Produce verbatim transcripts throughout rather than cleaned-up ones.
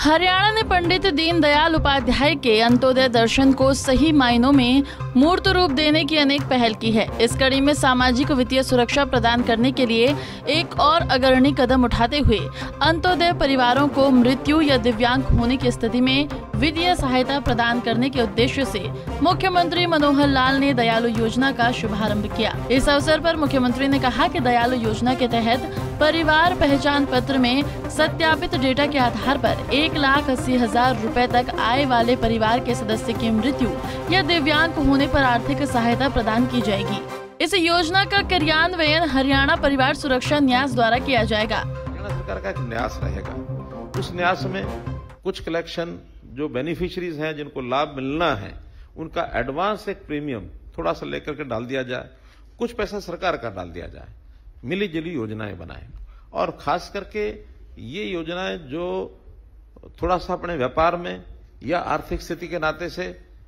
हरियाणा ने पंडित दीनदयाल उपाध्याय के अंत्योदय दर्शन को सही मायनों में मूर्त रूप देने की अनेक पहल की है। इस कड़ी में सामाजिक वित्तीय सुरक्षा प्रदान करने के लिए एक और अग्रणी कदम उठाते हुए अंत्योदय परिवारों को मृत्यु या दिव्यांग होने की स्थिति में वित्तीय सहायता प्रदान करने के उद्देश्य से मुख्यमंत्री मनोहर लाल ने दयालु योजना का शुभारंभ किया। इस अवसर पर मुख्यमंत्री ने कहा कि दयालु योजना के तहत परिवार पहचान पत्र में सत्यापित डेटा के आधार पर एक लाख अस्सी हजार रूपए तक आय वाले परिवार के सदस्य की मृत्यु या दिव्यांग होने पर आर्थिक सहायता प्रदान की जाएगी। इस योजना का क्रियान्वयन हरियाणा परिवार सुरक्षा न्यास द्वारा किया जाएगा। हरियाणा सरकार का एक न्यास रहेगा। उस न्यास में कुछ कलेक्शन जो बेनिफिशियरीज हैं जिनको लाभ मिलना है उनका एडवांस एक प्रीमियम थोड़ा सा लेकर के डाल दिया जाए, कुछ पैसा सरकार का डाल दिया जाए, मिली जुली योजनाएं बनाएं। और खास करके ये योजनाएं जो थोड़ा सा अपने व्यापार में या आर्थिक स्थिति के नाते से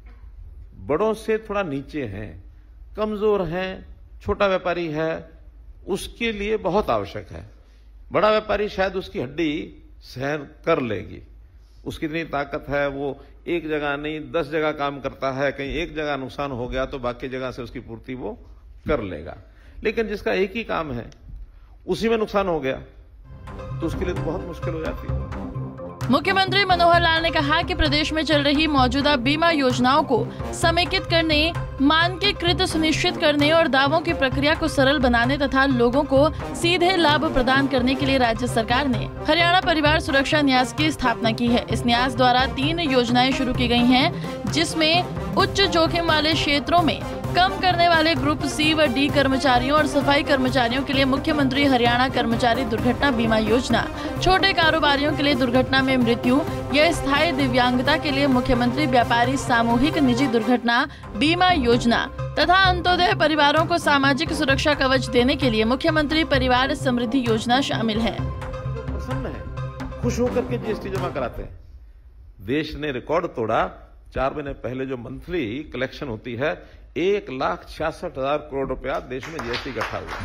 बड़ों से थोड़ा नीचे हैं, कमजोर हैं, छोटा व्यापारी है, उसके लिए बहुत आवश्यक है। बड़ा व्यापारी शायद उसकी हड्डी सहन कर लेगी, उसकी इतनी ताकत है, वो एक जगह नहीं दस जगह काम करता है, कहीं एक जगह नुकसान हो गया तो बाकी जगह से उसकी पूर्ति वो कर लेगा। लेकिन जिसका एक ही काम है उसी में नुकसान हो गया तो उसके लिए तो बहुत मुश्किल हो जाती है। मुख्यमंत्री मनोहर लाल ने कहा कि प्रदेश में चल रही मौजूदा बीमा योजनाओं को समेकित करने, मानकीकृत सुनिश्चित करने और दावों की प्रक्रिया को सरल बनाने तथा लोगों को सीधे लाभ प्रदान करने के लिए राज्य सरकार ने हरियाणा परिवार सुरक्षा न्यास की स्थापना की है। इस न्यास द्वारा तीन योजनाएं शुरू की गई हैं, जिसमें उच्च जोखिम वाले क्षेत्रों में कम करने वाले ग्रुप सी व डी कर्मचारियों और सफाई कर्मचारियों के लिए मुख्यमंत्री हरियाणा कर्मचारी दुर्घटना बीमा योजना, छोटे कारोबारियों के लिए दुर्घटना में मृत्यु या स्थायी दिव्यांगता के लिए मुख्यमंत्री व्यापारी सामूहिक निजी दुर्घटना बीमा योजना तथा अंत्योदय परिवारों को सामाजिक सुरक्षा कवच देने के लिए मुख्यमंत्री परिवार समृद्धि योजना शामिल है। प्रसन्न है, खुश होकर के जीएसटी जमा कराते हैं। देश ने रिकॉर्ड तोड़ा। चार महीने पहले जो मंथली कलेक्शन होती है एक लाख छियासठ हजार करोड़ रुपया देश में जीएसटी इकट्ठा हुआ।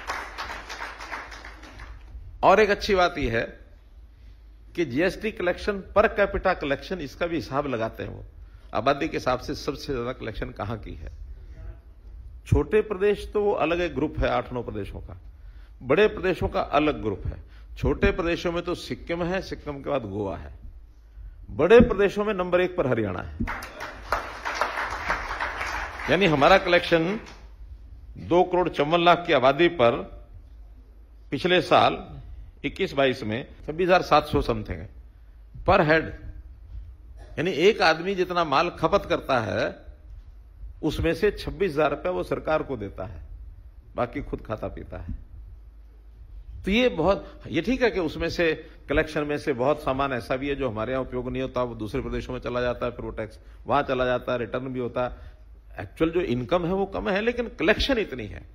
और एक अच्छी बात यह है कि GST collection per capita collection, इसका भी हिसाब लगाते हैं वो आबादी के हिसाब से सबसे ज्यादा कलेक्शन कहां की है। छोटे प्रदेश तो वो अलग एक ग्रुप है आठ नौ प्रदेशों का, बड़े प्रदेशों का अलग ग्रुप है। छोटे प्रदेशों में तो सिक्किम है, सिक्किम के बाद गोवा है, बड़े प्रदेशों में नंबर एक पर हरियाणा है। यानी हमारा कलेक्शन दो करोड़ चौवन लाख की आबादी पर पिछले साल इक्कीस बाईस में छब्बीस हजार सात सौ समथिंग है पर हेड। यानी एक आदमी जितना माल खपत करता है उसमें से छब्बीस हजार रुपया वो सरकार को देता है, बाकी खुद खाता पीता है। तो ये बहुत ये ठीक है कि उसमें से कलेक्शन में से बहुत सामान ऐसा भी है जो हमारे यहां उपयोग नहीं होता, वो दूसरे प्रदेशों में चला जाता है, फिर वो टैक्स वहां चला जाता है, रिटर्न भी होता है। एक्चुअल जो इनकम है वो कम है लेकिन कलेक्शन इतनी है।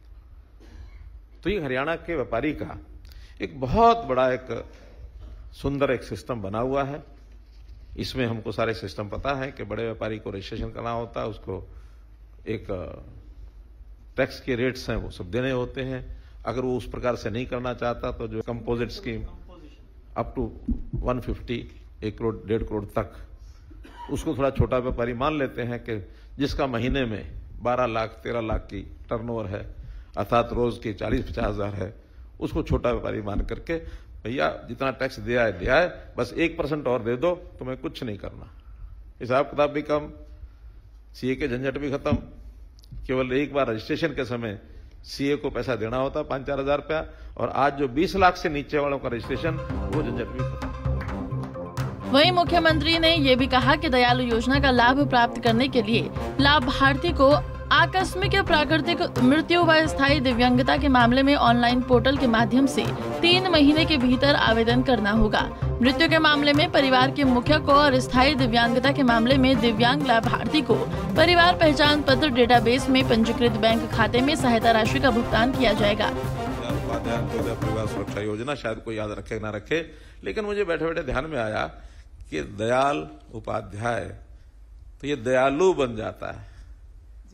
तो ये हरियाणा के व्यापारी का एक बहुत बड़ा एक सुंदर एक सिस्टम बना हुआ है। इसमें हमको सारे सिस्टम पता है कि बड़े व्यापारी को रजिस्ट्रेशन करना होता है, उसको एक टैक्स के रेट्स हैं वो सब देने होते हैं। अगर वो उस प्रकार से नहीं करना चाहता तो जो कंपोजिट स्कीम अप टू एक सौ पचास, एक करोड़ डेढ़ करोड़ तक, उसको थोड़ा छोटा व्यापारी मान लेते हैं कि जिसका महीने में बारह लाख तेरह लाख की टर्नओवर है, अर्थात रोज की चालीस पचास हजार है, उसको छोटा व्यापारी मान करके भैया जितना टैक्स दिया है दिया है, बस एक परसेंट और दे दो, तुम्हें कुछ नहीं करना। हिसाब किताब भी कम, सीए के झंझट भी खत्म। केवल एक बार रजिस्ट्रेशन के समय सीए को पैसा देना होता पांच चार हजार रुपया, और आज जो बीस लाख से नीचे वालों का रजिस्ट्रेशन वो झंझट भी खत्म। वहीं मुख्यमंत्री ने ये भी कहा कि दयालु योजना का लाभ प्राप्त करने के लिए लाभार्थी को आकस्मिक या प्राकृतिक मृत्यु व स्थायी दिव्यांगता के मामले में ऑनलाइन पोर्टल के माध्यम से तीन महीने के भीतर आवेदन करना होगा। मृत्यु के मामले में परिवार के मुखिया को और स्थायी दिव्यांगता के मामले में दिव्यांग लाभार्थी को परिवार पहचान पत्र डेटाबेस में पंजीकृत बैंक खाते में सहायता राशि का भुगतान किया जाएगा। परिवार सुरक्षा योजना शायद कोई याद रखे ना रखे, लेकिन मुझे बैठे बैठे ध्यान में आया कि दयाल उपाध्याय तो ये दयालु बन जाता है,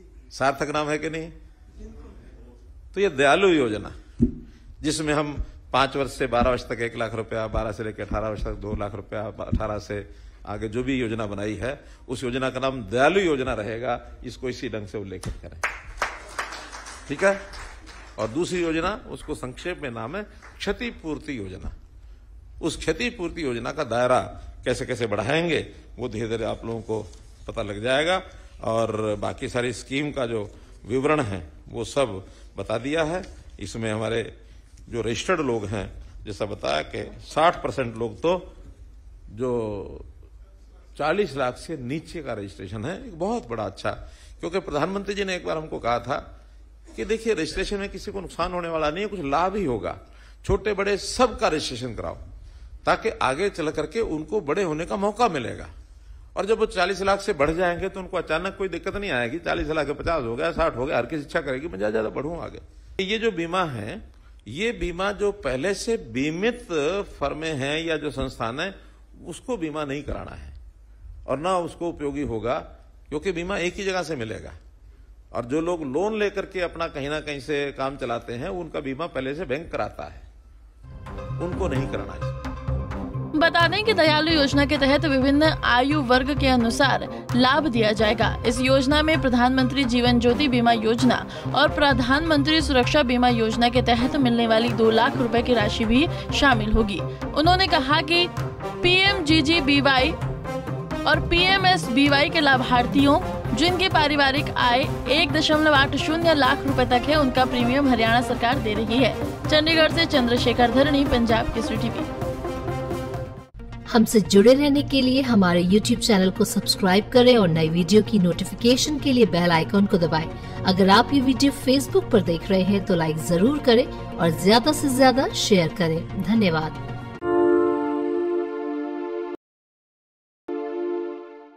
सार्थक नाम है कि नहीं। तो ये दयालु योजना जिसमें हम पांच वर्ष से बारह वर्ष तक एक लाख रुपया, बारह से लेकर अठारह वर्ष तक दो लाख रुपया, अठारह से आगे जो भी योजना बनाई है उस योजना का नाम दयालु योजना रहेगा। इसको इसी ढंग से उल्लेखित करें, ठीक है। और दूसरी योजना, उसको संक्षेप में नाम है क्षतिपूर्ति योजना। उस क्षतिपूर्ति योजना का दायरा कैसे कैसे बढ़ाएंगे वो धीरे धीरे आप लोगों को पता लग जाएगा। और बाकी सारी स्कीम का जो विवरण है वो सब बता दिया है। इसमें हमारे जो रजिस्टर्ड लोग हैं, जैसा बताया कि साठ परसेंट लोग तो जो चालीस लाख से नीचे का रजिस्ट्रेशन है, एक बहुत बड़ा अच्छा। क्योंकि प्रधानमंत्री जी ने एक बार हमको कहा था कि देखिए रजिस्ट्रेशन में किसी को नुकसान होने वाला नहीं है, कुछ लाभ ही होगा। छोटे बड़े सबका रजिस्ट्रेशन कराओ ताकि आगे चल करके उनको बड़े होने का मौका मिलेगा। और जब वो चालीस लाख से बढ़ जाएंगे तो उनको अचानक कोई दिक्कत नहीं आएगी। चालीस लाख पचास हो गया, साठ हो गया, हर किसी इच्छा करेगी मैं ज्यादा ज्यादा बढ़ूं आगे। ये जो बीमा है, ये बीमा जो पहले से बीमित फर्में हैं या जो संस्थान है उसको बीमा नहीं कराना है और ना उसको उपयोगी होगा, क्योंकि बीमा एक ही जगह से मिलेगा। और जो लोग लोन लेकर के अपना कहीं ना कहीं से काम चलाते हैं उनका बीमा पहले से बैंक कराता है, उनको नहीं कराना है। बता दें कि दयालु योजना के तहत विभिन्न आयु वर्ग के अनुसार लाभ दिया जाएगा। इस योजना में प्रधानमंत्री जीवन ज्योति बीमा योजना और प्रधानमंत्री सुरक्षा बीमा योजना के तहत मिलने वाली दो लाख रुपए की राशि भी शामिल होगी। उन्होंने कहा कि P M G G B Y और P M S B Y के लाभार्थियों जिनकी पारिवारिक आय एक दशमलव आठ शून्य लाख रुपए तक है, उनका प्रीमियम हरियाणा सरकार दे रही है। चंडीगढ़ से चंद्रशेखर धरणी, पंजाब केसरी टीवी। हमसे जुड़े रहने के लिए हमारे यूट्यूब चैनल को सब्सक्राइब करें और नई वीडियो की नोटिफिकेशन के लिए बेल आइकॉन को दबाएं। अगर आप ये वीडियो फेसबुक पर देख रहे हैं तो लाइक जरूर करें और ज्यादा से ज्यादा शेयर करें। धन्यवाद।